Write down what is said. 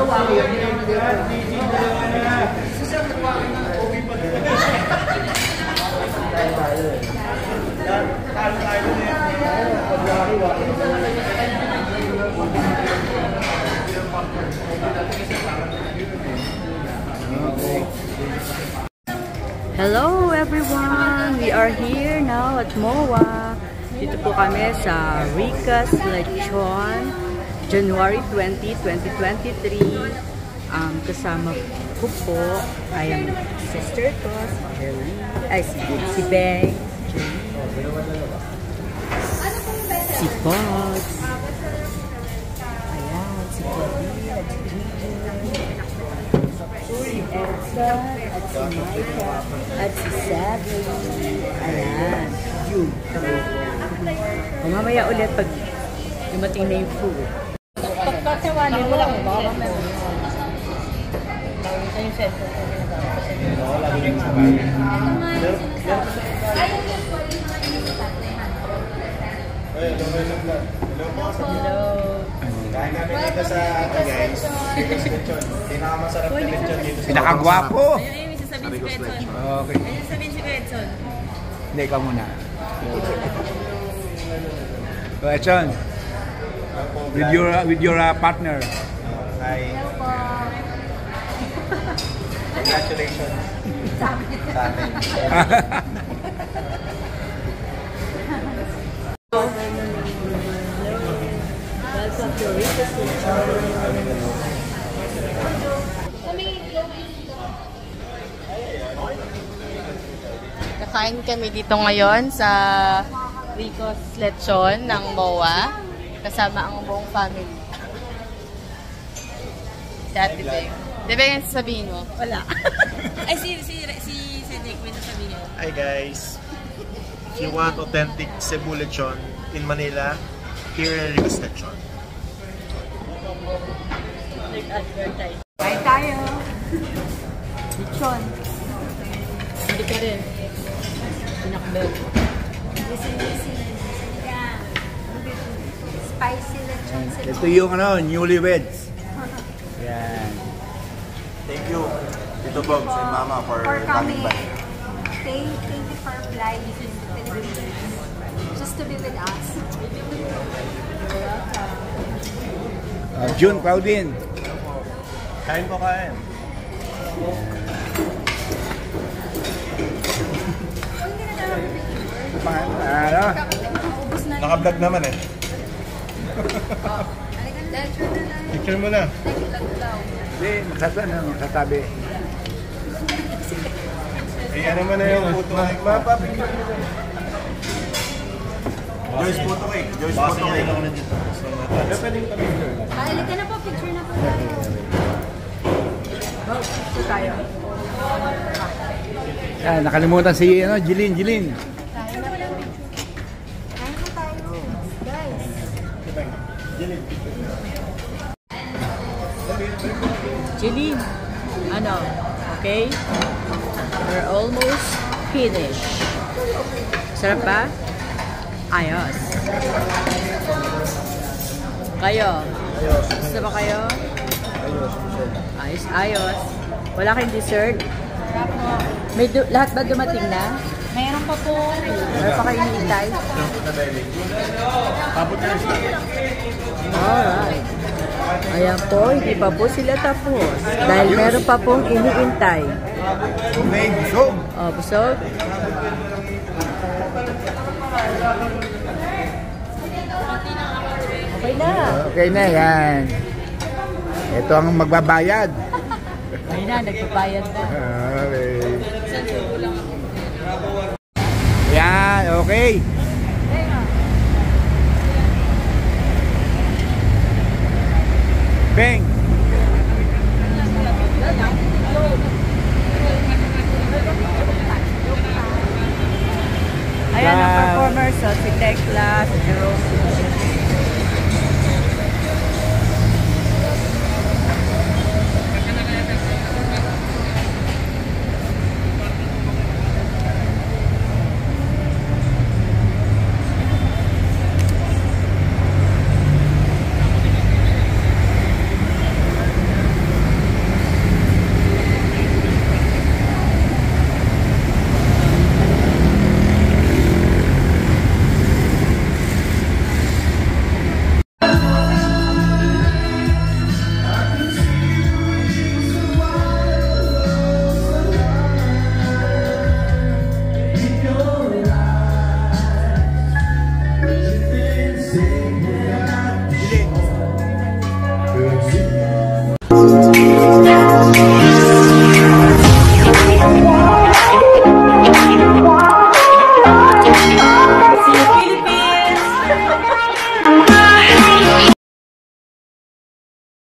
Hello everyone! We are here now at MOA. Dito po kami sa Rica's Lechon, January 20, 2023. Kasama ko po ay ang sister ko, si Jerry, si Beng, si Pogs, ayan, si Kobe, at si si Edson, at si Micah, at si Savvy. Ayan. Yun. Mamaya ulit pag dumating na yung food. Pagkatawanin mo lang. Baka mamaya. Ito yung cellphone ko. Oo, lagi yung sabay. Hello. Kain namin dito sa guys. Lechon. Pinakamasarap na lechon dito sa pinakagwapo. Ayun yung sasabihin si Edson. Okay. Ayun yung sasabihin si Edson. Hindi, ikaw muna. So, Edson. With your partner. Hi. Congratulations. Sa amin. Nakain kami dito ngayon sa Rico's Lechon ng MOA kasama ang buong family. Si Ate Beng. Di ba yung sasabihin mo? Wala. Ay, si Nick, may nasabihin. Hi guys. If you want authentic Cebu lechon in Manila, here in Rico's Lechon. Kain tayo. Lechon. Hindi ka rin. Pinakbel. Spicy lechon. Ito yung newlyweds. Yan. Thank you, Tito Bob and Mama for coming by. Thank you for flying to the Philippines just to be with us. June, Claudine. Kain po, kain. Ano? Naka-vlog naman eh. Picture mo na. Hindi, magsasabi. Eh, ano mo na yung photo cake? Mapapicture mo na. Joyce photo cake. Joyce photo cake. Ano pwedeng pa-picture? Halika na po, picture na po tayo. Ito tayo. Yan, nakalimutan si Jilin. Kain na po tayo. Guys. Jeline, ano? Okay? We're almost finished. Sarap ba? Ayos. Kayo? Gusto ba kayo? Ayos. Wala kayong dessert? May lahat ba dumating na? Mayroon pa po. Meron pa kayo hinihintay? Alright. Ayan po, hindi pa po sila tapos. Dahil meron pa pong hinihintay. May busog. Oh, busog? Okay na. Okay na, yan. Ito ang magbabayad. Ayun na, nagpabayad na. Okay. Yan, okay. Beng. Ayan ang performers, so, si Tekla, si Jerome. Bye!